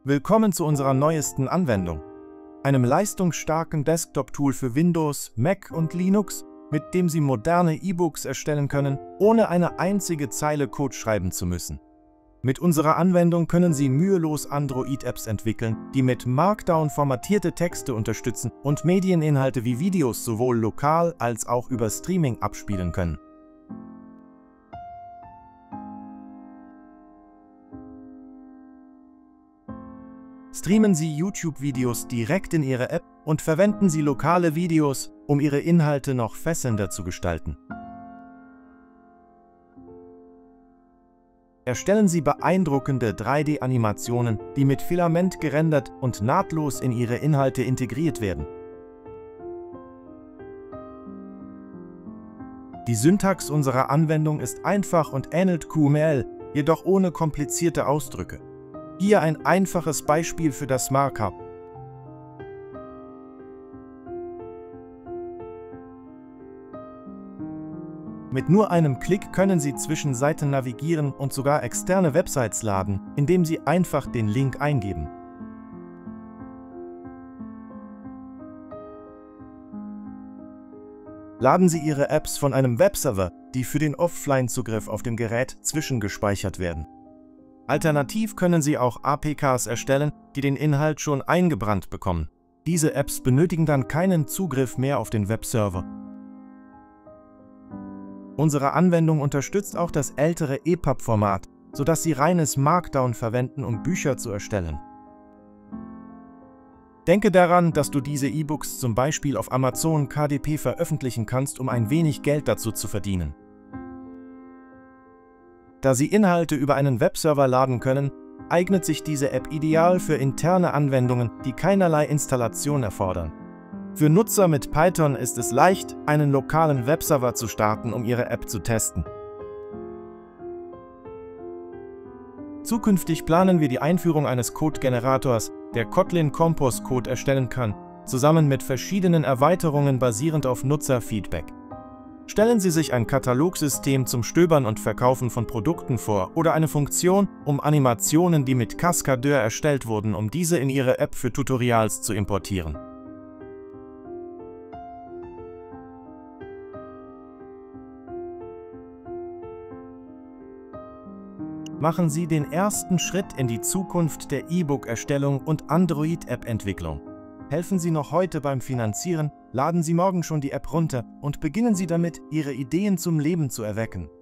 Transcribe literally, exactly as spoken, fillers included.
Willkommen zu unserer neuesten Anwendung, einem leistungsstarken Desktop-Tool für Windows, Mac und Linux, mit dem Sie moderne E-Books erstellen können, ohne eine einzige Zeile Code schreiben zu müssen. Mit unserer Anwendung können Sie mühelos Android-Apps entwickeln, die mit Markdown formatierte Texte unterstützen und Medieninhalte wie Videos sowohl lokal als auch über Streaming abspielen können. Streamen Sie YouTube-Videos direkt in Ihre App und verwenden Sie lokale Videos, um Ihre Inhalte noch fesselnder zu gestalten. Erstellen Sie beeindruckende drei D Animationen, die mit Filament gerendert und nahtlos in Ihre Inhalte integriert werden. Die Syntax unserer Anwendung ist einfach und ähnelt Q M L, jedoch ohne komplizierte Ausdrücke. Hier ein einfaches Beispiel für das Markup. Mit nur einem Klick können Sie zwischen Seiten navigieren und sogar externe Websites laden, indem Sie einfach den Link eingeben. Laden Sie Ihre Apps von einem Webserver, die für den Offline-Zugriff auf dem Gerät zwischengespeichert werden. Alternativ können Sie auch A P Ks erstellen, die den Inhalt schon eingebrannt bekommen. Diese Apps benötigen dann keinen Zugriff mehr auf den Webserver. Unsere Anwendung unterstützt auch das ältere E P U B-Format, sodass Sie reines Markdown verwenden, um Bücher zu erstellen. Denke daran, dass du diese E-Books zum Beispiel auf Amazon K D P veröffentlichen kannst, um ein wenig Geld dazu zu verdienen. Da Sie Inhalte über einen Webserver laden können, eignet sich diese App ideal für interne Anwendungen, die keinerlei Installation erfordern. Für Nutzer mit Python ist es leicht, einen lokalen Webserver zu starten, um Ihre App zu testen. Zukünftig planen wir die Einführung eines Code-Generators, der Kotlin Compose Code erstellen kann, zusammen mit verschiedenen Erweiterungen basierend auf Nutzerfeedback. Stellen Sie sich ein Katalogsystem zum Stöbern und Verkaufen von Produkten vor oder eine Funktion, um Animationen, die mit Cascadeur erstellt wurden, um diese in Ihre App für Tutorials zu importieren. Machen Sie den ersten Schritt in die Zukunft der E-Book-Erstellung und Android-App-Entwicklung. Helfen Sie noch heute beim Finanzieren, laden Sie morgen schon die App runter und beginnen Sie damit, Ihre Ideen zum Leben zu erwecken.